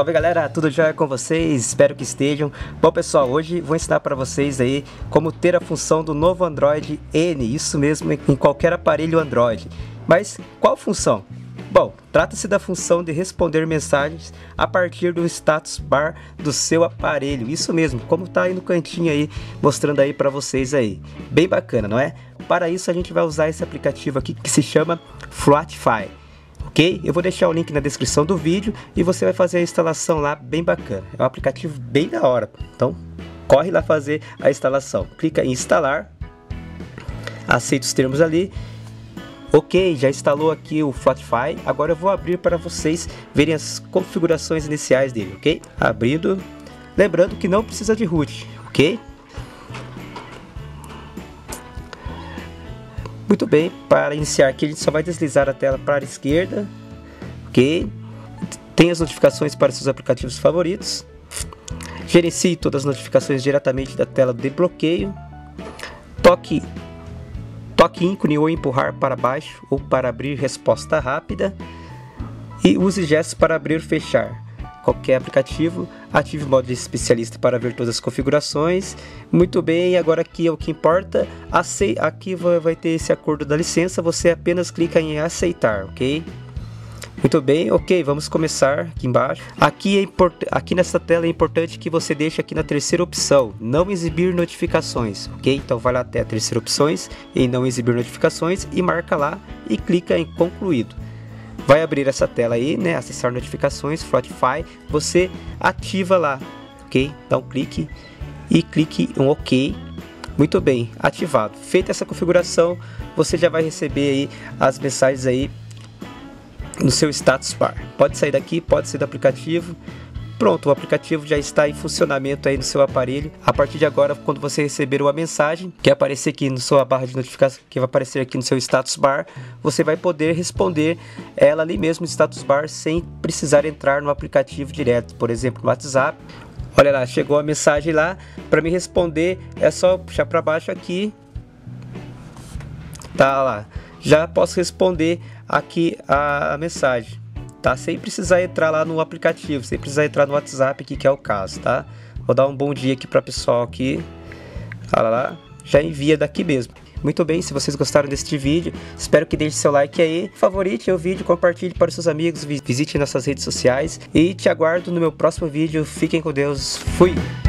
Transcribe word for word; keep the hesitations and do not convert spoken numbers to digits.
Salve galera, tudo jóia com vocês? Espero que estejam. Bom pessoal, hoje vou ensinar para vocês aí como ter a função do novo Android N, isso mesmo, em qualquer aparelho Android. Mas qual função? Bom, trata-se da função de responder mensagens a partir do status bar do seu aparelho, isso mesmo, como tá aí no cantinho aí, mostrando aí para vocês aí. Bem bacana, não é? Para isso a gente vai usar esse aplicativo aqui que se chama Flotify. Ok? Eu vou deixar o link na descrição do vídeo e você vai fazer a instalação lá, bem bacana. É um aplicativo bem da hora, então corre lá fazer a instalação. Clica em instalar, aceita os termos ali. Ok, já instalou aqui o Flotify. Agora eu vou abrir para vocês verem as configurações iniciais dele, ok? Abrindo, lembrando que não precisa de root, ok? Muito bem, para iniciar aqui a gente só vai deslizar a tela para a esquerda, ok? Tem as notificações para seus aplicativos favoritos. Gerencie todas as notificações diretamente da tela de bloqueio. Toque, toque ícone ou empurrar para baixo ou para abrir resposta rápida. E use gestos para abrir ou fechar qualquer aplicativo. Ative o modo de especialista para ver todas as configurações. Muito bem, agora aqui é o que importa. Acei aqui vai ter esse acordo da licença. Você apenas clica em aceitar, ok? Muito bem, ok, vamos começar aqui embaixo. Aqui, é import... aqui nessa tela é importante que você deixe aqui na terceira opção, não exibir notificações, ok? Então vai lá até a terceira opções em não exibir notificações e marca lá e clica em concluído. Vai abrir essa tela aí, né? Acessar notificações, Flotify. Você ativa lá, ok? Então clique e clique em OK. Muito bem, ativado. Feita essa configuração, você já vai receber aí as mensagens aí no seu status bar. Pode sair daqui, pode sair do aplicativo. Pronto, o aplicativo já está em funcionamento aí no seu aparelho. A partir de agora, quando você receber uma mensagem que aparecer aqui na sua barra de notificação, que vai aparecer aqui no seu status bar, você vai poder responder ela ali mesmo no status bar sem precisar entrar no aplicativo direto, por exemplo, no WhatsApp. Olha lá, chegou a mensagem lá. Para me responder é só puxar para baixo aqui. Tá lá. Já posso responder aqui a mensagem. Tá? Sem precisar entrar lá no aplicativo, sem precisar entrar no WhatsApp aqui, que é o caso, tá? Vou dar um bom dia aqui para o pessoal aqui. Olha lá, já envia daqui mesmo. Muito bem, se vocês gostaram deste vídeo, espero que deixe seu like aí, favorite o vídeo, compartilhe para os seus amigos, visite nossas redes sociais e te aguardo no meu próximo vídeo. Fiquem com Deus, fui!